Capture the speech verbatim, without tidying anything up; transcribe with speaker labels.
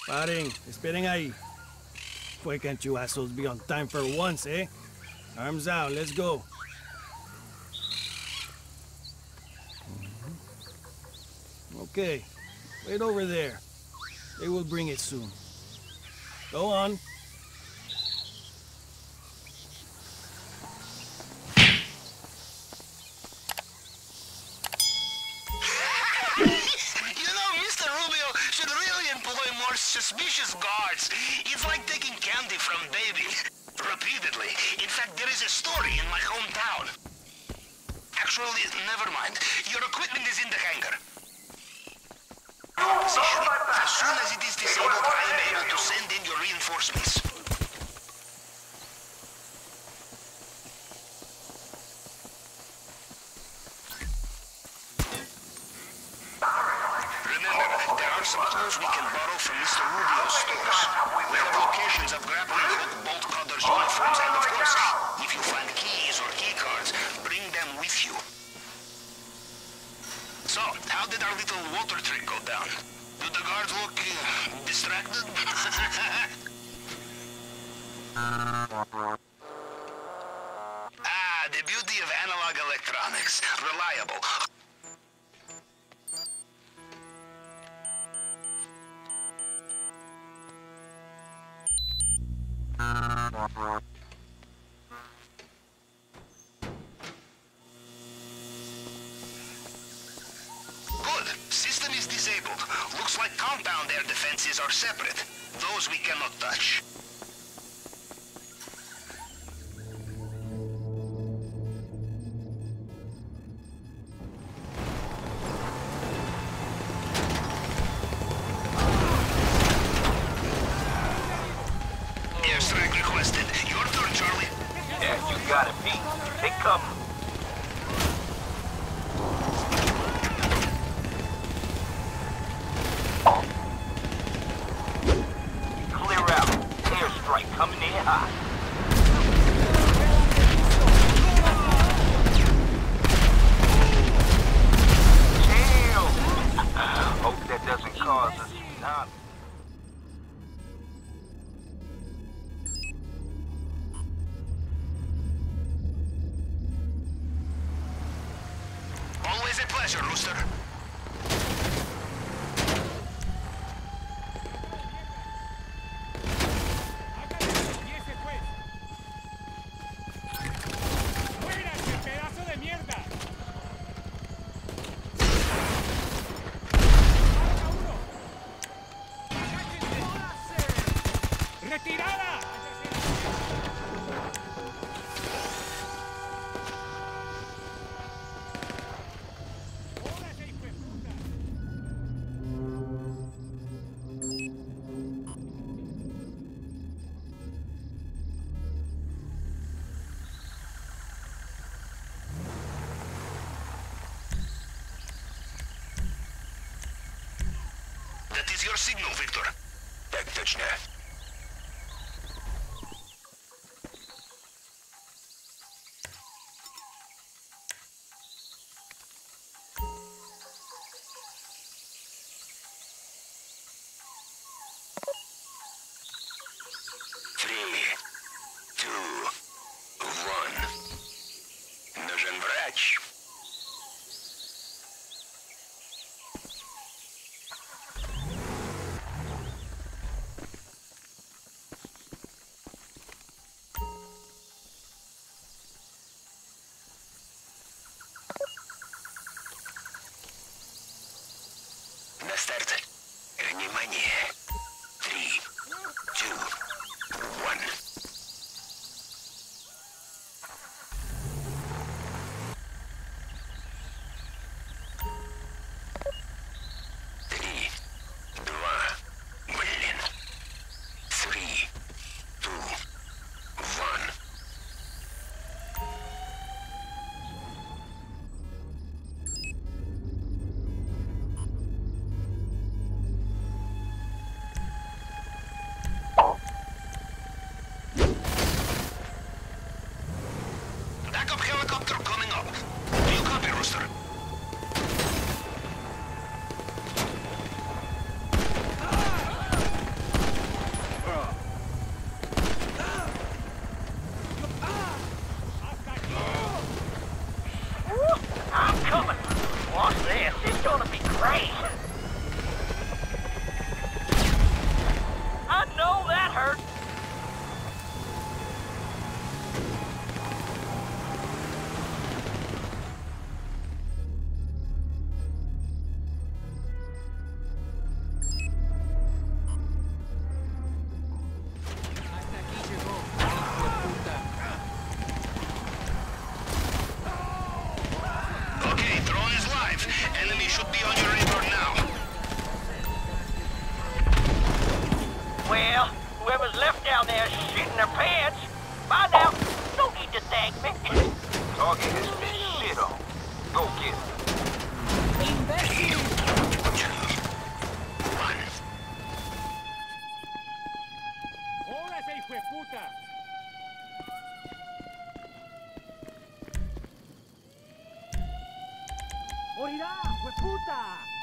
Speaker 1: Paren, esperen ahí. Why can't you assholes be on time for once, eh? Arms out, let's go. Okay, wait over there. They will bring it soon. Go on.
Speaker 2: Suspicious guards. It's like taking candy from baby. Repeatedly. In fact, there is a story in my hometown. Actually, never mind. Your equipment is in the hangar. Your position. As soon as it is disabled, I am able to send in your reinforcements. Some tools we can borrow from Mister Rubio's stores. We have locations of grappling hook, bolt cutters, uniforms, and of course, if you find keys or key cards, bring them with you. So, how did our little water trick go down? Do the guards look uh, distracted? Ah, the beauty of analog electronics. Reliable. Good. System is disabled. Looks like compound air defenses are separate. Those we cannot touch. Airstrike requested. Your turn, Charlie.
Speaker 3: Yeah, you got it, Pete. Take cover. Clear out. Airstrike coming in hot. Chill. Hope that doesn't cause a tsunami.
Speaker 2: Always a pleasure, Rooster.
Speaker 4: ¡Retirada!
Speaker 2: That is your signal, Victor.
Speaker 3: Так точно.
Speaker 2: Three, two, one. Нужен врач. На старт. Внимание. Три, two, one.
Speaker 3: Well, whoever's left down there is shitting their pants. Bye now. Don't need to thank me. Target has been shit on. Go get him.
Speaker 4: ¡Órale, hijo de puta! ¡Morirá, hijo de puta!